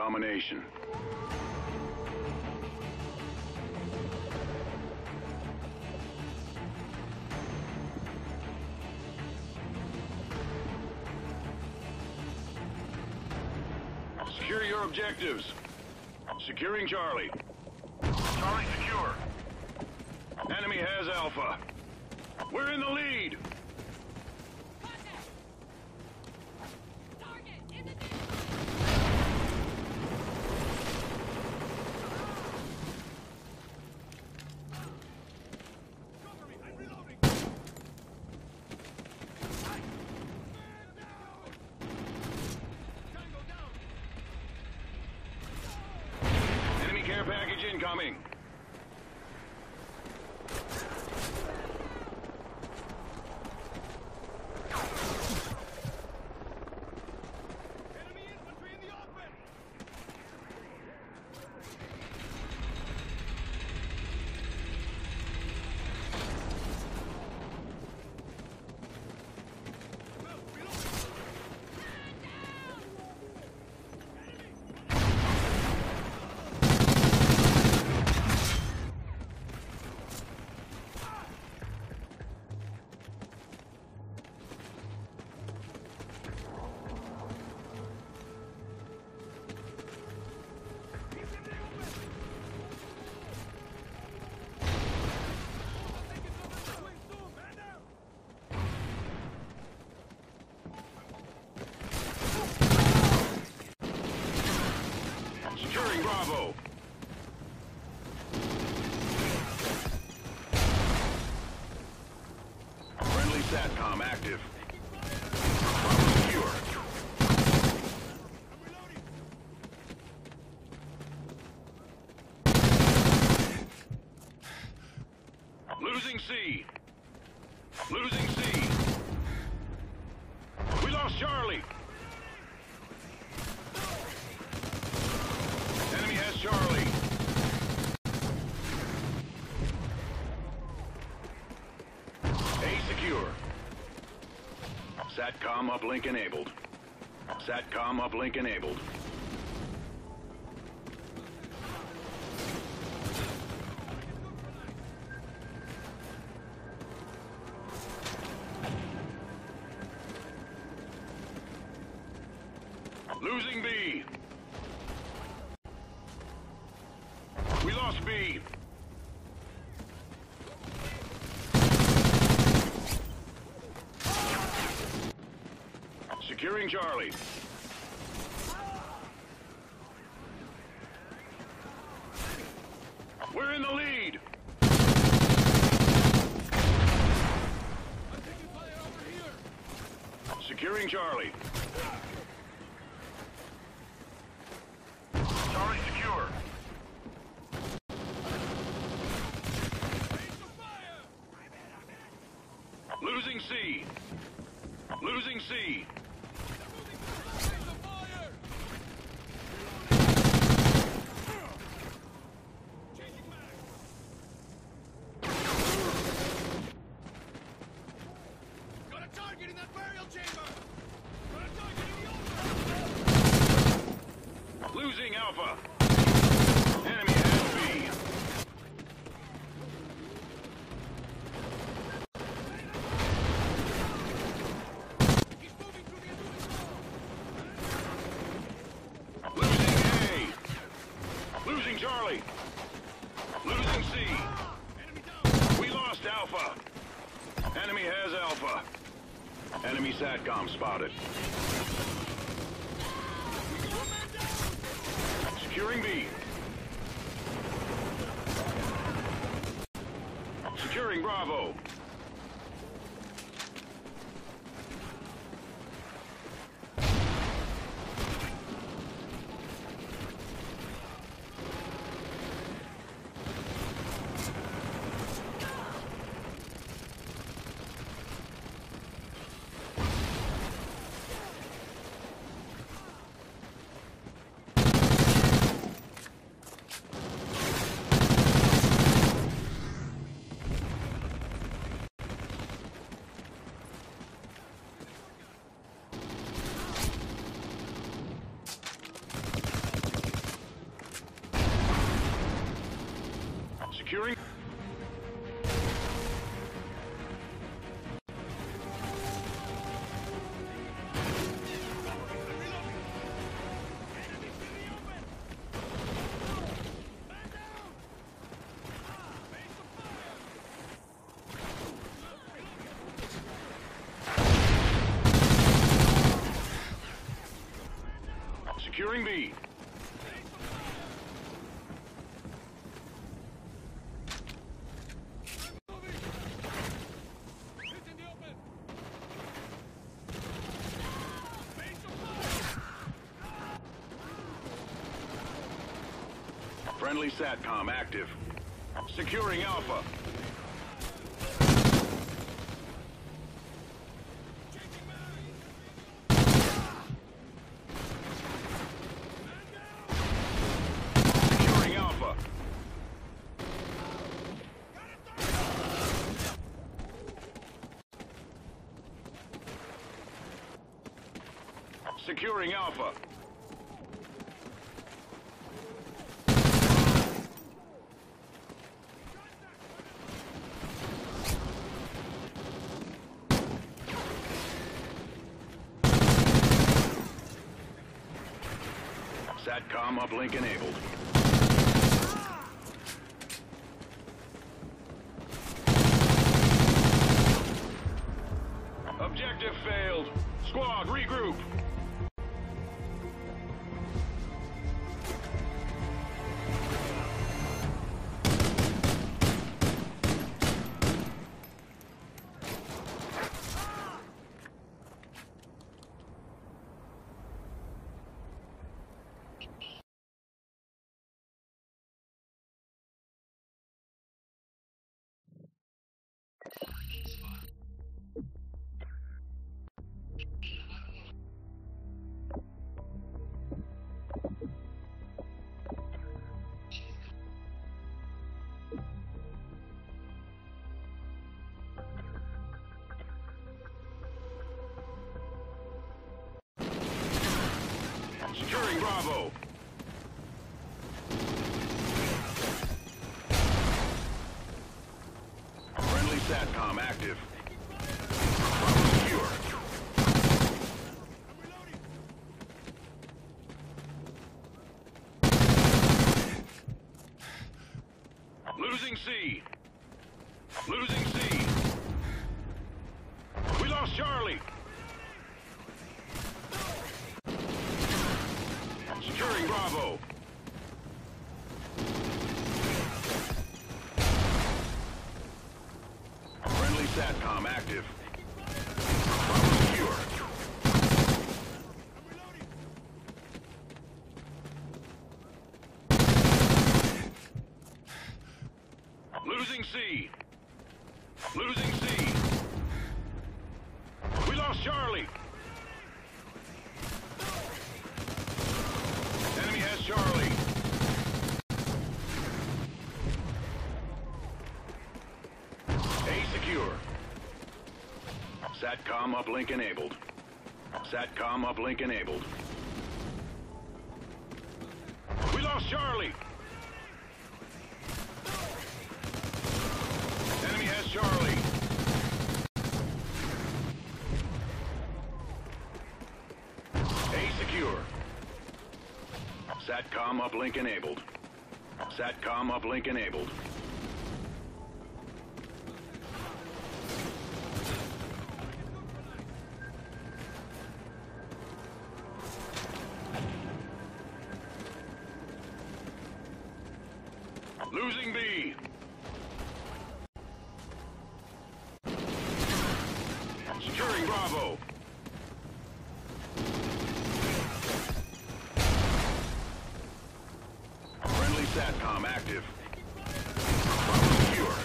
domination. Secure your objectives. Securing Charlie. Charlie secure. Enemy has Alpha. We're in the lead. Care package incoming. Enemy infantry in the open. Securing Bravo. Friendly SATCOM active. Bravo secure. Losing C. Losing C. We lost Charlie. Enemy has Charlie. A secure. SATCOM uplink enabled. SATCOM uplink enabled. Losing B. We lost B. Securing Charlie. We're in the lead. I'm taking fire over here. Securing Charlie. Charlie secure. Losing C. Losing C. Got a target in that burial chamber. Got a target in the open. Losing Alpha. Enemy has B. He's moving through the enemy. Losing A. Losing Charlie. Losing C. Enemy down. We lost Alpha. Enemy has Alpha. Enemy SATCOM spotted. Securing B. Securing Bravo. Securing B. Friendly SATCOM active. Securing Alpha. Securing Alpha. Securing Alpha. SATCOM uplink enabled. Objective failed. Squad, regroup. Securing Bravo. Friendly SATCOM active. Bravo secure. Losing C. Losing C. We lost Charlie. Securing Bravo. Friendly SATCOM active. Bravo secure. Losing C. Losing C. We lost Charlie. Enemy has Charlie. A secure. SATCOM uplink enabled. SATCOM uplink enabled. We lost Charlie. Enemy has Charlie. A secure. SATCOM uplink enabled. SATCOM uplink enabled. Losing B. Securing Bravo. Friendly SATCOM active. Bravo secure.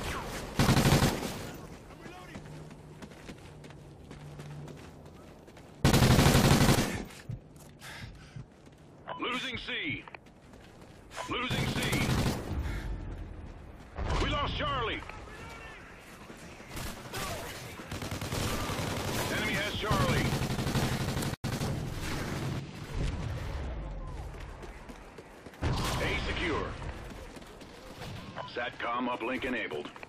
Losing C. Losing C. We lost Charlie. Enemy has Charlie. A secure. SATCOM uplink enabled.